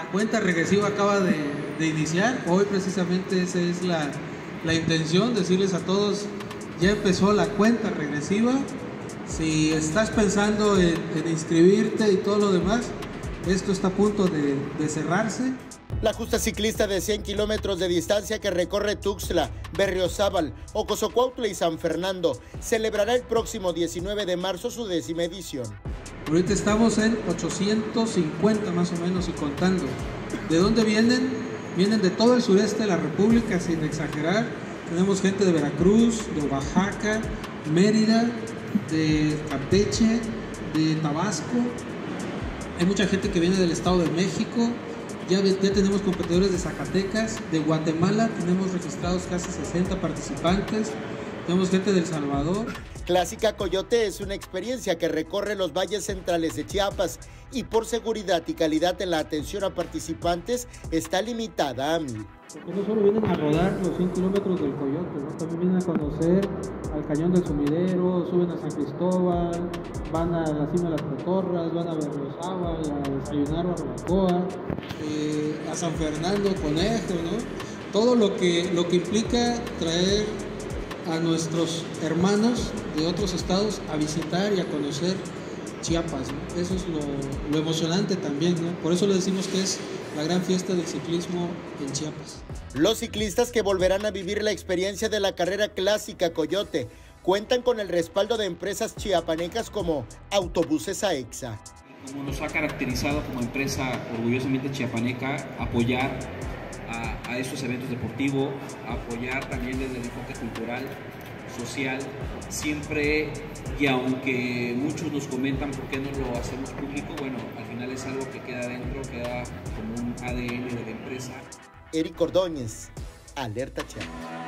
cuenta regresiva acaba de iniciar. Hoy precisamente esa es la intención, decirles a todos, ya empezó la cuenta regresiva. Si estás pensando en inscribirte y todo lo demás, esto está a punto de cerrarse. La justa ciclista de 100 kilómetros de distancia que recorre Tuxtla, Berriozábal, Ocosocuautla y San Fernando celebrará el próximo 19 de marzo su 10ª edición. Ahorita estamos en 850 más o menos y contando. ¿De dónde vienen? Vienen de todo el sureste de la República, sin exagerar. Tenemos gente de Veracruz, de Oaxaca, Mérida, de Campeche, de Tabasco. Hay mucha gente que viene del Estado de México. Ya tenemos competidores de Zacatecas, de Guatemala, tenemos registrados casi 60 participantes, tenemos gente de El Salvador. Clásica Coyote es una experiencia que recorre los valles centrales de Chiapas y por seguridad y calidad en la atención a participantes está limitada a 1000. Porque no solo vienen a rodar los 100 kilómetros del Coyote, ¿no? También vienen a conocer al Cañón del Sumidero, suben a San Cristóbal, van a la cima de las Cotorras, van a Berriozábal, a desayunar barbacoa, a San Fernando, Conejo, ¿no? Todo lo que implica traer a nuestros hermanos de otros estados a visitar y a conocer Chiapas, ¿no? Eso es lo emocionante también, ¿no? Por eso le decimos que es la gran fiesta del ciclismo en Chiapas. Los ciclistas que volverán a vivir la experiencia de la carrera clásica Coyote cuentan con el respaldo de empresas chiapanecas como Autobuses AEXA. Como nos ha caracterizado como empresa orgullosamente chiapaneca, apoyar a estos eventos deportivos, apoyar también desde el enfoque cultural, social, siempre, y aunque muchos nos comentan por qué no lo hacemos público, bueno, al final es algo que queda dentro, queda como un ADN de la empresa. Eric Ordóñez, Alerta Chiapas.